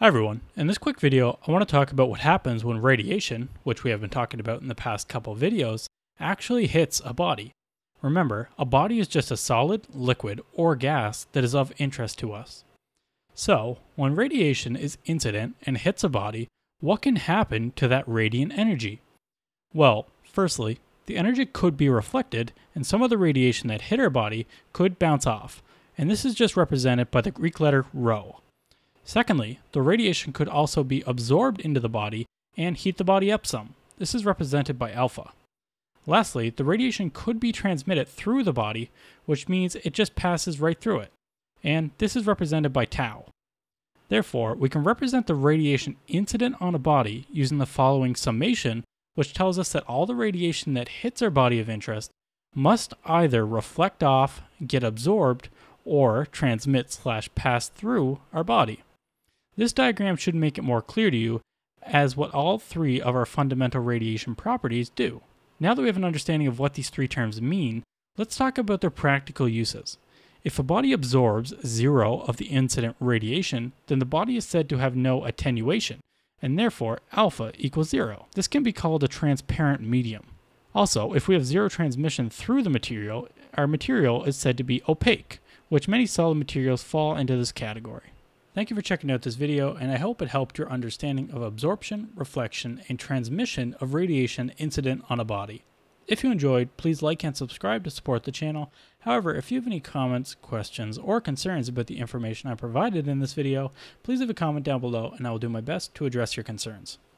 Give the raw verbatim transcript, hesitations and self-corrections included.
Hi everyone, in this quick video I want to talk about what happens when radiation, which we have been talking about in the past couple videos, actually hits a body. Remember, a body is just a solid, liquid, or gas that is of interest to us. So, when radiation is incident and hits a body, what can happen to that radiant energy? Well, firstly, the energy could be reflected and some of the radiation that hit our body could bounce off, and this is just represented by the Greek letter rho. Secondly, the radiation could also be absorbed into the body and heat the body up some. This is represented by alpha. Lastly, the radiation could be transmitted through the body, which means it just passes right through it. And this is represented by tau. Therefore, we can represent the radiation incident on a body using the following summation, which tells us that all the radiation that hits our body of interest must either reflect off, get absorbed, or transmit slash pass through our body. This diagram should make it more clear to you as what all three of our fundamental radiation properties do. Now that we have an understanding of what these three terms mean, let's talk about their practical uses. If a body absorbs zero of the incident radiation, then the body is said to have no attenuation, and therefore alpha equals zero. This can be called a transparent medium. Also, if we have zero transmission through the material, our material is said to be opaque, which many solid materials fall into this category. Thank you for checking out this video, and I hope it helped your understanding of absorption, reflection, and transmission of radiation incident on a body. If you enjoyed, please like and subscribe to support the channel. However, if you have any comments, questions, or concerns about the information I provided in this video, please leave a comment down below and I will do my best to address your concerns.